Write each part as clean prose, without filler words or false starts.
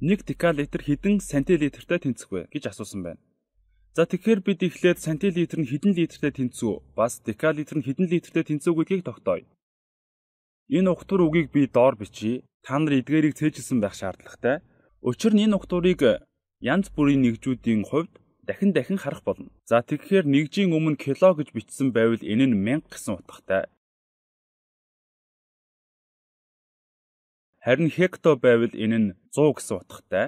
1 декалитр хэдэн сантилитртэй тэнцэх вэ гэж асуусан байна. За тэгэхээр бид эхлээд сантилитр нь хэдэн литртэй тэнцүү бас декалитр нь хэдэн литртэй тэнцүү гэдгийг тогтооё. Энэ ухтур үгийг би доор бичье. Та нар эдгээрийг цээжилсэн байх шаардлагатай. Учир нь энэ ухтурыг янз бүрийн нэгжүүдийн хувьд дахин харах болно. За тэгэхээр нэгжийн өмнө кило гэж бичсэн байвал энэ нь 1000 гэсэн утгатай. Харин хекто байвал энэ нь 100 гэсэн утгатай.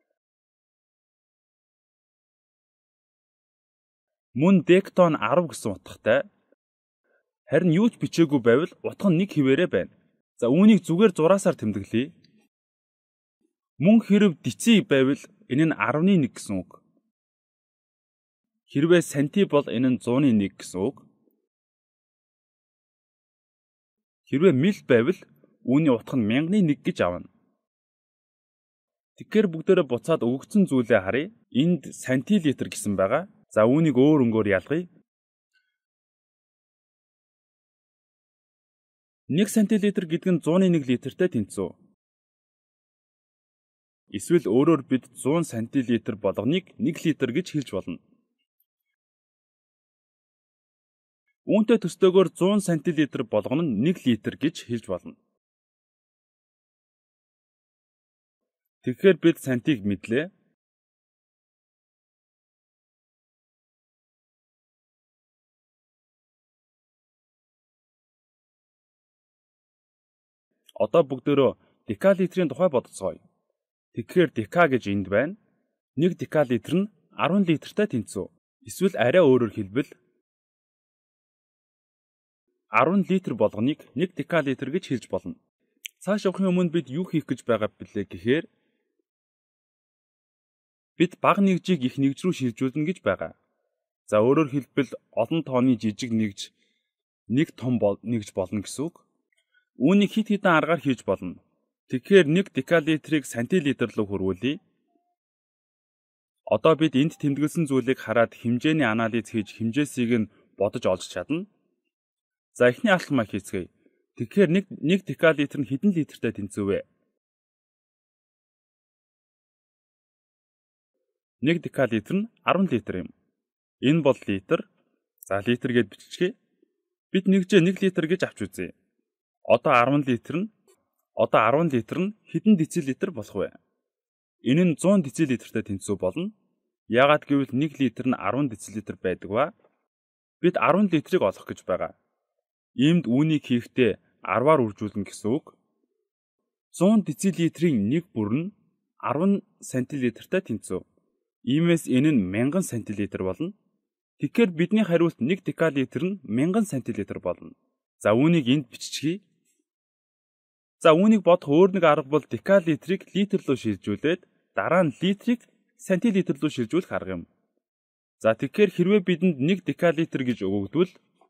Мөн дектон 10 гэсэн утгатай. Харин юу ч бичээгүй байвал утга нь 1 хിവэрэ байна. За үүнийг зүгээр зураасаар тэмдэглэе. Мөн хэрв деци байвал энэ нь 10-1 гэсэн үг. Хэрвээ санти бол энэ нь 100-1 гэсэн үг. Хэрвээ мил байвал үүний утга нь 1000-1 гэж авна. Тэгэхээр бүгдээрээ буцаад өгөгдсөн зүйлээ харъя. Энд сантилитр гэсэн байгаа. За үүнийг өөр өнгөөр ялгая. 1 сантилитр гэдэг нь 101 литртэй тэнцүү. Эсвэл өөрөөр бид 100 сантилитр болгоныг 1 литр гэж хэлж болно. Үүнтэй төстөөгөр 100 сантилитр болгоно нь 1 литр гэж хэлж болно. Тэгэхээр бид сантиг мэдлээ. Одоо бүгдөө декалитрийн тухай бодцгоё. Тэгэхээр дека гэж энд байна. 1 декалитр нь 10 литртэй тэнцүү. Эсвэл арай өөрөөр хэлбэл 10 литр болгоныг 1 декалитр гэж хэлж болно. Цааш явахын өмнө бид юу хийх гэж байгаа бэлээ гэхээр бид бага нэгжийг их нэгж рүү шилжүүлнэ гэж байгаа. За өөрөөр хэлбэл олон тооны жижиг нэгж нэг том нэгж болно гэсэн үг. Үүнийг хит хитэн аргаар хийж болно. Тэгэхээр 1 декалитрийг сантилитр руу хөрвүүлье. Одоо бид энд тэмдэглэсэн зүйлийг хараад хэмжээний анализ хийж хэмжээсийг нь бодож олж чадна. За эхний алхмаа хийцгээе. Тэгэхээр 1 декалитр нь хэдэн литртэй тэнцүү вэ? 1 декалитр нь 10 литр юм. Энэ бол литр. За литр гэж биччихье. Бид нэгжээ 1 литр гэж авч үзье. Одоо 10 литр нь хэдэн децилитр болох вэ? Энэ нь 100 децилитртэй тэнцүү болно. Яагаад гэвэл 1 литр нь 10 децилитр байдаг ба бид 10 литрийг олох гэж байгаа. Иймд үүнийг хийхдээ 10-аар үржүүлнэ гэсэн үг. 100 децилитрийн 1 бүр нь 10 сантилитртэй тэнцүү. Иймээс энэ нь 1000 сантилитр болно. Тэгэхээр бидний хариулт 1 декалитр нь 1000 сантилитр болно. За үүнийг энд биччихье. За үүнийг бодох өөр нэг арга бол декалитрийг литр руу шилжүүлээд дараа нь литрийг сантилитр руу шилжүүлэх арга юм. За тэгэхээр хэрвээ бидэнд 1 декалитр гэж өгөгдвөл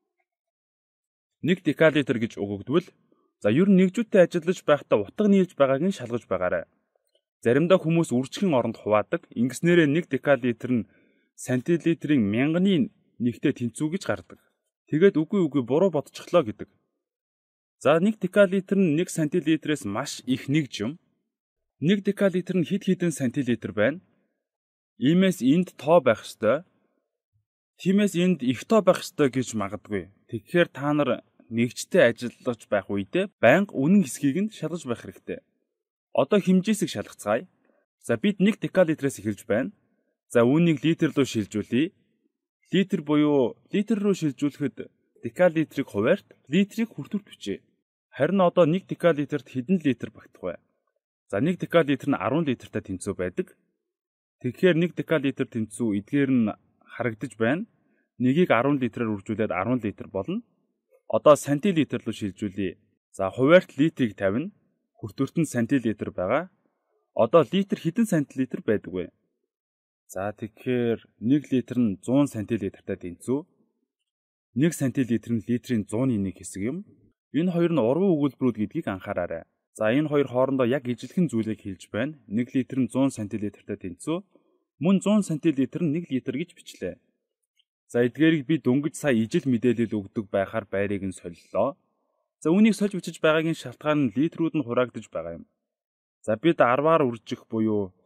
за ер нь нэгжүүдтэй ажиллаж байхдаа утга нийлж байгааг нь шалгаж байгаарай. Заримдаа хүмүүс үржихэн оронд хуваадаг. Ингэснээрээ 1 декалитр нь сантилитрийн 1000-ны 1-тэй тэнцүү гэж гардаг. Тэгээд үгүй буруу бодчихлоо гэдэг. За 1 декалитр нь 1 сантилитрээс маш их нэгж юм. 1 декалитр нь хэд хэдэн сантилитр байна. Иймээс энд тоо байх ёстой. Тиймээс энд их тоо байх ёстой гэж магадгүй. Тэгэхээр та нар нэгжтэй ажиллаж байх үедээ байнга үнэн хэсгийг нь шалгаж байх хэрэгтэй. Одоо хэмжээсийг шалгацгаая. За бид 1 декалитрээс эхэлж байна. За үүнийг литр руу шилжүүлье. Литр буюу литр руу шилжүүлэхэд декалитрийг хуваарьт литрийг хүртвэрт бичье. Харин одоо 1 декалитрт хэдэн литр багтах вэ? За 1 декалитр нь 10 литртэй тэнцүү байдаг. Тэгэхээр 1 декалитр тэнцүү эдгээр нь харагдаж байна. Нэгийг 10 литрээр үржүүлээд 10 литр болно. Одоо сантилитр руу шилжүүлье. За хуваарьт литрийг тавина. Хүртвэрт нь сантилитр байгаа. Одоо литр хэдэн сантилитр байдаг вэ? За тэгэхээр 1 литр нь 100 сантилитртэй тэнцүү. 1 сантилитр нь литрийн 100-ны 1 хэсэг юм. Энэ хоёр нь урван өгүүлбэрүүд гэдгийг анхаараарай. За энэ хоёр хоорондоо яг ижилхэн зүйлийг хэлж байна. 1 литр нь 100 сантилитртэй тэнцүү. Мөн 100 сантилитр нь 1 литр гэж бичлээ. За эдгээрийг би дөнгөж сая ижил мэдээлэл өгдөг байхаар байрыг нь солилоо. За үүнийг сольж бичиж байгаагийн шалтгаан нь литрүүд нь хураагдж байгаа юм. За бид 10-аар үржих буюу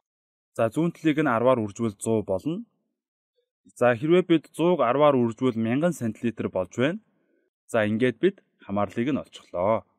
За зүүн талыг нь 10-аар үржүүл 100 болно. За хэрвээ бид 100-г 10-аар үржүүл 1000 см болж байна. За ингээд бид хамаарлыг нь олчихлоо.